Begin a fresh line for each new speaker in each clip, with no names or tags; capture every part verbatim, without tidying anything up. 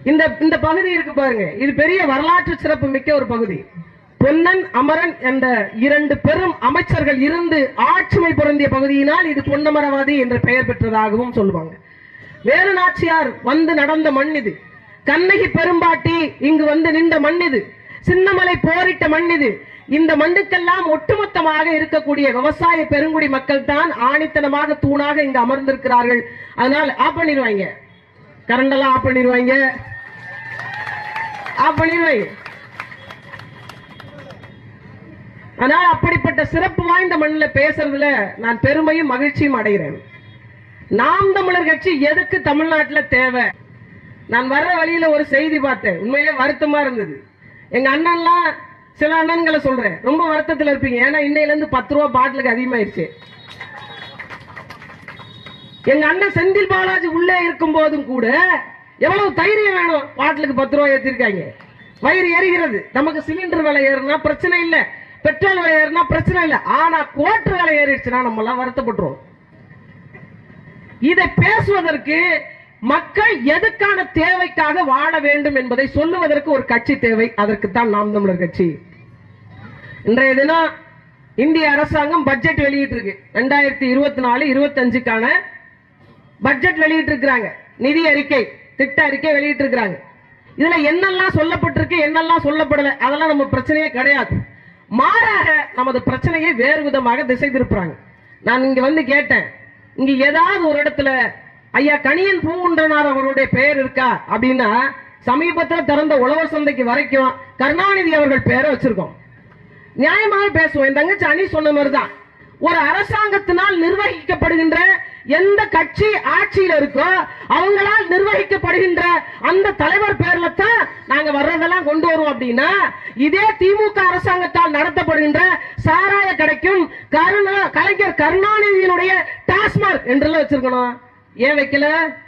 இந்த இந்த பகுதி இருக்கு பாருங்க, இது பெரிய வரலாற்று சிறப்பு மிக்க ஒரு பகுதி. பொன்னன் அமரன் என்ற இரண்டு பெரும் அமைச்சர்கள் இருந்து ஆட்சிமை பொருந்திய பகுதியினால் இது பொன்னமரவாதி என்ற பெயர் பெற்றதாகவும் சொல்லுவாங்க. வேலு நாச்சியார் வந்து நடந்த மண் இது. கண்ணகி பெரும்பாட்டி இங்கு வந்து நின்ற மண் இது. சின்னமலை போரிட்ட மண் இது. இந்த மண்ணுக்கெல்லாம் ஒட்டுமொத்தமாக இருக்கக்கூடிய விவசாய பெருங்குடி மக்கள் தான் ஆணித்தனமாக தூணாக இங்கு அமர்ந்திருக்கிறார்கள். அதனால் ஆப் பண்ணிடுவாங்க, கரண்ட் எல்லாம் ஆப் பண்ணிடுவாங்க, ஆப் பண்ணிடுவாங்க. ஆனால் அப்படிப்பட்ட சிறப்பு வாய்ந்த மண்ணில் பேசுறதுல நான் பெருமையும் மகிழ்ச்சியும் அடைகிறேன். நாம் தமிழர் கட்சி எதுக்கு தமிழ்நாட்டில் தேவை? நான் வர்ற வழியில ஒரு செய்தி பார்த்தேன், உண்மையிலே வருத்தமா இருந்தது. எங்க அண்ணன்லாம், சில அண்ணன்களை சொல்றேன், ரொம்ப வருத்தத்தில் இருப்பீங்க. ஏன்னா இன்னையில இருந்து பத்து ரூபா பாட்டிலுக்கு அதிகமாயிருச்சு. எங்க அண்ணன் செந்தில் பாலாஜி உள்ளே இருக்கும் போதும் கூட எவ்வளவு தைரியம் வேணும், பாட்டிலுக்கு பத்து ரூபாய் ஏற்றிருக்காங்க. வயிறு எரிகிறது. நமக்கு சிலிண்டர் விலை ஏறுனா பிரச்சனை இல்லை, பெட்ரோல் விலை ஏறுனா பிரச்சனை இல்லை. ஆனா கோட்டு விலை ஏறிடுச்சுன்னா நம்ம எல்லாம் வருத்தப்பட்டுருவோம். இதை பேசுவதற்கு மக்கள் எதுக்கான தேவைக்காக வாழ வேண்டும் என்பதை சொல்லுவதற்கு ஒரு கட்சி தேவை. அதற்குத்தான் நாம் தமிழர் கட்சி. இன்றைய தினம் இந்திய அரசாங்கம் பட்ஜெட் வெளியிட்டு இருக்கு. ரெண்டாயிரத்தி இருபத்தி நாலு இருபத்தி அஞ்சுக்கான பட்ஜெட் வெளியிட்டு இருக்கிறாங்க. நிதி அறிக்கை, திட்ட அறிக்கை வெளியிட்டு இருக்கிறாங்க. இதுல என்னெல்லாம் சொல்லப்பட்டிருக்கு, என்னெல்லாம் சொல்லப்படல, அதெல்லாம் நம்ம பிரச்சனையே கிடையாது. மாறாக நமது பிரச்சனையை வேறு விதமாக திசை திருப்புறாங்க. நான் இங்க வந்து கேட்டேன், இங்க ஏதாவது ஒரு இடத்துல ஐயா கணியன் பூங்குன்றனார் அவருடைய பெயர் இருக்கா அப்படின்னா, சமீபத்தில் திறந்த உழவர் சந்தைக்கு வரைக்கும் கருணாநிதி அவர்கள் பெயரை வச்சிருக்கோம். நியாயமாக பேசுவோம். என் தங்கச்சி அணி சொன்ன மாதிரிதான், ஒரு அரசாங்கத்தினால் நிர்வகிக்கப்படுகின்ற எந்த கட்சி ஆட்சியில் இருக்கோ அவங்களால் நிர்வகிக்கப்படுகின்ற அந்த தலைவர் பேர்ல தான் நாங்க வர்றதெல்லாம் கொண்டு வருவோம். அப்படின்னா இதே திமுக அரசாங்கத்தால் நடத்தப்படுகின்ற சாராய கடைக்கும் கலைஞர் கருணாநிதியினுடைய டாஸ்மார்க் என்றெல்லாம் வச்சிருக்கணும். ஏன் வைக்கல?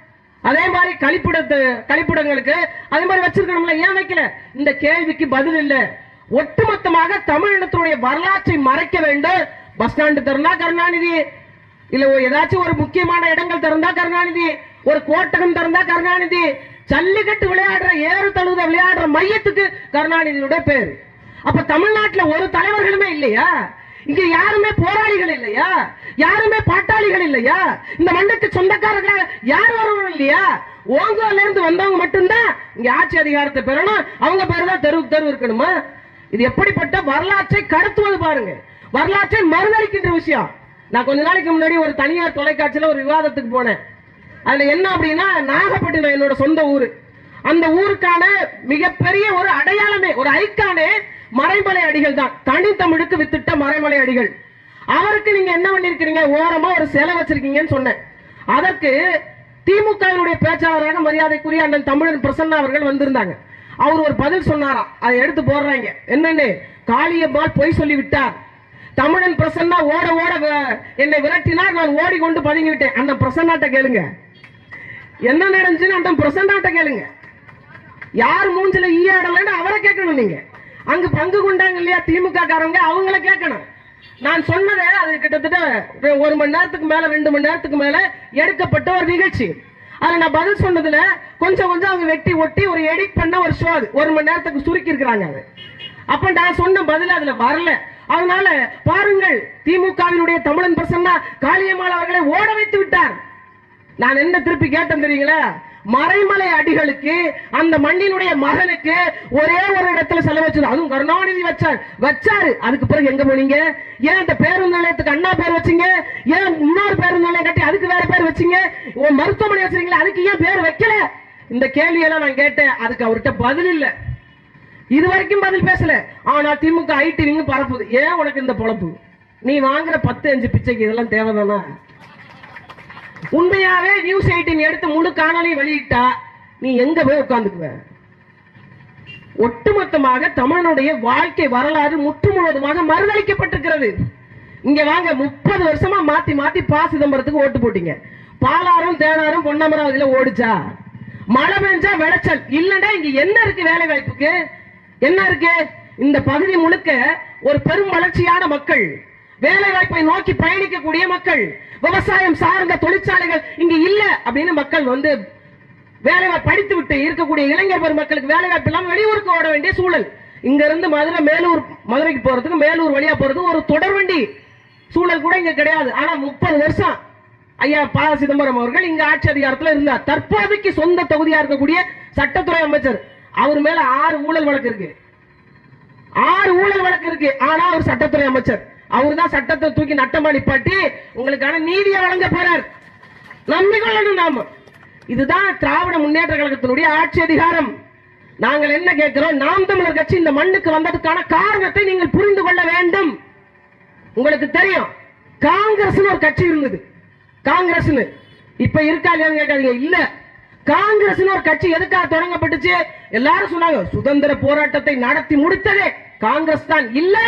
அதே மாதிரி கழிப்பிடத்து கழிப்பிடங்களுக்கு அதே மாதிரி வச்சிருக்கணும்ல, ஏன் வைக்கல? இந்த கேள்விக்கு பதில் இல்ல. ஒட்டுமொத்தமாக தமிழினத்துடைய வரலாற்றை மறைக்க வேண்டும். பஸ் ஸ்டாண்டு திறந்தா கருணாநிதி, இல்ல ஏதாச்சும் ஒரு முக்கியமான இடங்கள் திறந்தா கருணாநிதி, ஒரு கோட்டகம் திறந்தா கருணாநிதி, ஜல்லிக்கட்டு விளையாடுற ஏறு தழுத விளையாடுற மையத்துக்கு கருணாநிதியுடைய பேர். அப்ப தமிழ்நாட்டில் ஒரு தலைவர்களுமே இல்லையா? இங்க யாருமே போராளிகள் இல்லையா? யாருமே பாட்டாளிகள் இல்லையா? இந்த மண்ணுக்கு சொந்தக்காரர்களாக யார் வரவும் இல்லையா? ஓங்கோல இருந்து வந்தவங்க மட்டும்தான் இங்க ஆட்சி அதிகாரத்தை பெறணும். அவங்க பேரு தான் தெருவுக்கு தெருவு இருக்கணுமா? இது எப்படிப்பட்ட வரலாற்றை கடத்துவது பாருங்க. வரலாற்றை மறுதளிக்கின்ற விஷயம். நான் கொஞ்ச நாளைக்கு முன்னாடி ஒரு தனியார் தொலைக்காட்சியில ஒரு விவாதத்துக்கு போனேன். அதுல என்ன அப்படின்னா, நாகப்பட்டினம் என்னோட சொந்த ஊரு. அந்த ஊருக்கான மிகப்பெரிய ஒரு அடையாளமே, ஒரு ஐக்கானே மறைமலை அடிகள் தான். தனித்தமிழுக்கு வித்திட்ட மறைமலை அடிகள். அவருக்கு நீங்க என்ன பண்ணிருக்கீங்க? ஓரமா ஒரு சிலை வச்சிருக்கீங்கன்னு சொன்னேன். அதற்கு திமுகவினுடைய பேச்சாளராக மரியாதைக்குரிய அண்ணன் தமிழன் பிரசன்னா அவர்கள் வந்திருந்தாங்க. அவர் ஒரு பதில் சொன்னாராம், அதை எடுத்து போடுறாங்க. என்னன்னு, காளியம்மாள் பொய் சொல்லி விட்டார். தமிழன் பிரசன்னா ஓட ஓட என்னை விரட்டினார், நான் ஓடிக்கொண்டு பதுங்கி விட்டேன். அந்த பிரசன்னாட்ட கேளுங்க என்ன நடந்துச்சுன்னு. அந்த பிரசன்னாட்ட கேளுங்க. யார் மூஞ்சில ஈயாடலன்னு அவரை கேட்கணும். நீங்க அங்கு பங்கு கொண்டாங்க இல்லையா திமுக காரங்க, அவங்கள கேட்கணும். நான் சொன்னதை அது கிட்டத்தட்ட ஒரு மணி நேரத்துக்கு மேல ரெண்டு மணி நேரத்துக்கு மேல எடுக்கப்பட்ட ஒரு நிகழ்ச்சி. அதை நான் பதில் சொன்னதுல கொஞ்சம் கொஞ்சம் அவங்க வெட்டி ஒட்டி ஒரு எடிட் பண்ண ஒரு ஷோ, அது ஒரு மணி நேரத்துக்கு சுருக்கி இருக்கிறாங்க. அது அப்ப நான் சொன்ன பதில் அதுல வரல. அதனால பாருங்கள், திமுகவினுடைய தமிழன் பிரசன்னா காளியம்மாள் அவர்களை ஓட வைத்து விட்டார். நான் என்ன திருப்பி கேட்டேன் தெரியுங்களா? மறைமலை அடிகளுக்கு, அந்த மண்ணினுடைய மகனுக்கு ஒரே ஒரு இடத்துல செலவு வச்சது, அதுவும் கருணாநிதி வச்சார் வச்சாரு. அதுக்கு பிறகு எங்க போனீங்க? ஏன் அந்த பேருந்து நிலையத்துக்கு அண்ணா பேர் வச்சீங்க? ஏன் இன்னொரு பேருந்து நிலையம் கட்டி அதுக்கு வேற பேர் வச்சீங்க? மருத்துவமனை வச்சிருக்கீங்களா, அதுக்கு ஏன் பேர் வைக்கல? இந்த கேள்வியெல்லாம் நான் கேட்டேன். அதுக்கு அவர்கிட்ட பதில் இல்ல. இது வரைக்கும் பதில் பேசல. ஆனா திமுக ஐடி நீங்க பரப்புது. ஏன் உனக்கு இந்த பொழப்பு? நீ வாங்குற பத்து அஞ்சு பிச்சைக்கு இதெல்லாம் தேவைதானா? உண்மையாவே நியூஸ் எயிட்டின் எடுத்து முழு காணொலி வெளியிட்டா நீ எங்க போய் உட்கார்ந்துக்குவ? ஒட்டுமொத்தமாக தமிழனுடைய வாழ்க்கை வரலாறு முற்று முழுவதுமாக மறுதளிக்கப்பட்டிருக்கிறது. இங்க வாங்க, முப்பது வருஷமா மாத்தி மாத்தி பா சிதம்பரத்துக்கு ஓட்டு போட்டீங்க. பாலாறும் தேனாரும் பொன்னமராவதியில ஓடிச்சா? மழை பெஞ்சா விளைச்சல் இல்லன்னா இங்க என்ன இருக்கு? வேலை வாய்ப்புக்கு என்ன இருக்கு? இந்த பகுதி முழுக்க ஒரு பெரும் வளர்ச்சியான மக்கள், வேலை வாய்ப்பை நோக்கி பயணிக்கக்கூடிய மக்கள், விவசாயம் சார்ந்த தொழிற்சாலைகள் இங்க இல்ல அப்படின்னு மக்கள் வந்து வேலை படித்து விட்டு இருக்கக்கூடிய இளைஞர் பெருமக்களுக்கு வேலை வாய்ப்பு இல்லாம வெளியூருக்கு ஓட வேண்டிய சூழல். இங்க இருந்து மதுரை மேலூர் மதுரைக்கு போறதுக்கு மேலூர் வழியா போறது ஒரு தொடர்வண்டி சூழல் கூட இங்க கிடையாது. ஆனா முப்பது வருஷம் ஐயா ப சிதம்பரம் அவர்கள் இங்க ஆட்சி அதிகாரத்தில் இருந்தார். தற்போதைக்கு சொந்த தொகுதியா இருக்கக்கூடிய சட்டத்துறை அமைச்சர், அவர் மேல ஆறு ஊழல் வழக்கு இருக்கு. ஆறு ஊழல் வழக்கு இருக்கு. ஆனா அவர் சட்டத்துறை அமைச்சர். அவர் தான் சட்டத்தை தூக்கி நட்டமா நிப்பாட்டி உங்களுக்கான நீதியை வழங்க போறார். நம்பிக்கொள்ளணும் நாம. இதுதான் திராவிட முன்னேற்ற கழகத்தினுடைய ஆட்சி அதிகாரம். நாங்கள் என்ன கேட்கிறோம், நாம் தமிழர் கட்சி இந்த மண்ணுக்கு வந்ததுக்கான காரணத்தை நீங்கள் புரிந்து கொள்ள வேண்டும். உங்களுக்கு தெரியும், காங்கிரஸ் ஒரு கட்சி இருந்தது. காங்கிரஸ் இப்ப இருக்காங்க கேட்காதீங்க. இல்ல, காங்கிரஸ் ஒரு கட்சி எதுக்காக தொடங்கப்பட்டுச்சு? எல்லாரும் சொன்னாங்க சுதந்திர போராட்டத்தை நடத்தி முடித்ததே காங்கிரஸ் தான். இல்லை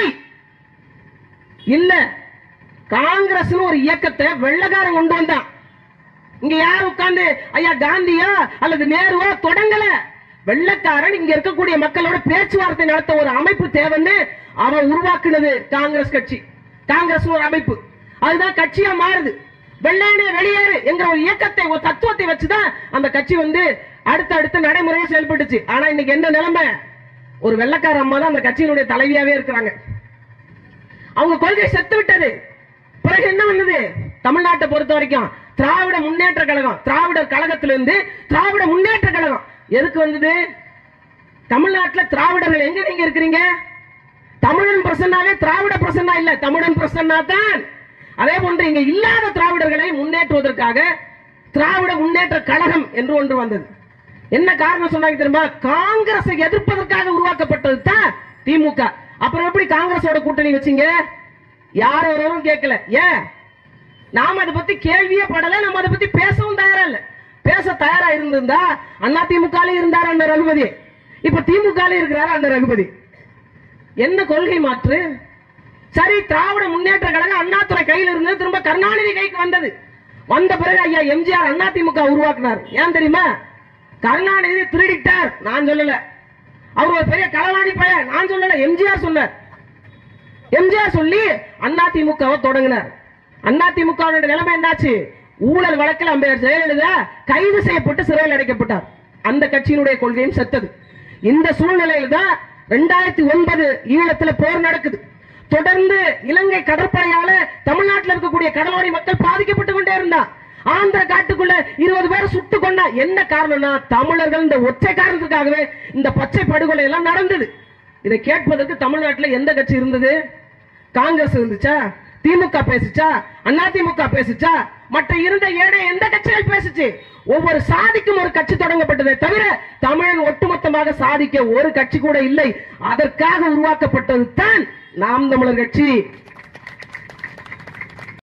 இல்ல, காங்கிரஸ் ஒரு இயக்கத்தை வெள்ளக்காரன் கொண்டு வந்தான். இங்க யார் உட்கார்ந்து ஐயா காந்தியா அல்லது நேருவோ தொடங்கல. வெள்ளக்காரன் இங்க இருக்கக்கூடிய மக்களோட பேச்சுவார்த்தை நடத்த ஒரு அமைப்பு தேவைன்னு அவன் உருவாக்குனது காங்கிரஸ் கட்சி. காங்கிரஸ் ஒரு அமைப்பு, அதுதான் கட்சியா மாறுது. வெள்ளையனே வெளியேறு என்கிற ஒரு இயக்கத்தை, ஒரு தத்துவத்தை வச்சுதான் அந்த கட்சி வந்து அடுத்த அடுத்த நடைமுறையை செயல்பட்டுச்சு. ஆனா இன்னைக்கு என்ன நிலைமை? ஒரு வெள்ளக்கார அம்மா தான் அந்த கட்சியினுடைய தலைவியாவே இருக்கிறாங்க. அவங்க கொள்கை செத்து விட்டது. பிறகு என்ன வந்தது? தமிழ்நாட்டை பொறுத்த வரைக்கும் திராவிட முன்னேற்ற கழகம், திராவிடர் கழகத்திலிருந்து திராவிட முன்னேற்ற கழகம் எதுக்கு வந்தது? தமிழ்நாட்டில் திராவிடர்கள் எங்க நீங்க இருக்கிறீங்க? தமிழன் பிரசன்னாவே திராவிட பிரசன்னா இல்ல, தமிழன் பிரசன்னா தான். அதே போன்று இங்க இல்லாத திராவிடர்களை முன்னேற்றுவதற்காக திராவிட முன்னேற்ற கழகம் என்று ஒன்று வந்தது. என்ன காரணம் சொன்னாங்க தெரியுமா? காங்கிரஸை எதிர்ப்பதற்காக உருவாக்கப்பட்டது தான் திமுக. அப்புறம் எப்படி காங்கிரஸோட கூட்டணி வச்சீங்க? யார் ஒருவரும் கேட்கல. ஏன்? நாம அதை பத்தி கேள்வியே படல, நம்ம அதை பத்தி பேசவும் தயாரா இல்ல. பேச தயாரா இருந்திருந்தா அண்ணா திமுக இருந்தார் அந்த ரகுபதி, இப்ப திமுக இருக்கிறாரு அந்த ரகுபதி. என்ன கொள்கை மாற்று? சரி, திராவிட முன்னேற்ற கழகம் அண்ணாதுரை கையில் இருந்தது, திரும்ப கருணாநிதி கைக்கு வந்தது. வந்த பிறகு ஐயா எம்ஜிஆர் அண்ணா திமுக உருவாக்கினார். ஏன் தெரியுமா? கருணாநிதி திருடிட்டார், நான் சொல்லல. அவர் ஒரு பெரிய களவாணி பையன், நான் சொல்லல, எம்ஜிஆர் சொன்னார். எம்ஜிஆர் சொல்லி அண்ணா திமுகவை தொடங்கினார். அண்ணா திமுக நிலைமை என்னாச்சு? ஊழல் வழக்கில் அம்பேத்கர் ஜெயலலிதா கைது செய்யப்பட்டு சிறையில் அடைக்கப்பட்டார். அந்த கட்சியினுடைய கொள்கையும் செத்தது. இந்த சூழ்நிலையில் தான் இரண்டாயிரத்தி ஒன்பது ஈழத்தில் போர் நடக்குது. தொடர்ந்து இலங்கை கடற்படையால தமிழ்நாட்டில் இருக்கக்கூடிய கடலோடி மக்கள் பாதிக்கப்பட்டு கொண்டே இருந்தார். ஆந்திர காட்டுக்குள்ள இருபது பேர் சுட்டு கொண்டா. என்ன காரணம்னா தமிழர்கள் இந்த ஒற்றை காரணத்துக்காகவே இந்த பச்சை படுகொலை எல்லாம் நடந்தது. இதை கேட்பதற்கு தமிழ்நாட்டில் எந்த கட்சி இருந்தது? காங்கிரஸ் இருந்துச்சா? திமுக பேசுச்சா? அண்ணா திமுக பேசுச்சா? மற்ற இருந்த ஏழை எந்த கட்சிகள் பேசுச்சு? ஒவ்வொரு சாதிக்கும் ஒரு கட்சி தொடங்கப்பட்டதை தவிர தமிழன் ஒட்டுமொத்தமாக சாதிக்க ஒரு கட்சி கூட இல்லை. அதற்காக உருவாக்கப்பட்டது தான் நாம் தமிழர் கட்சி.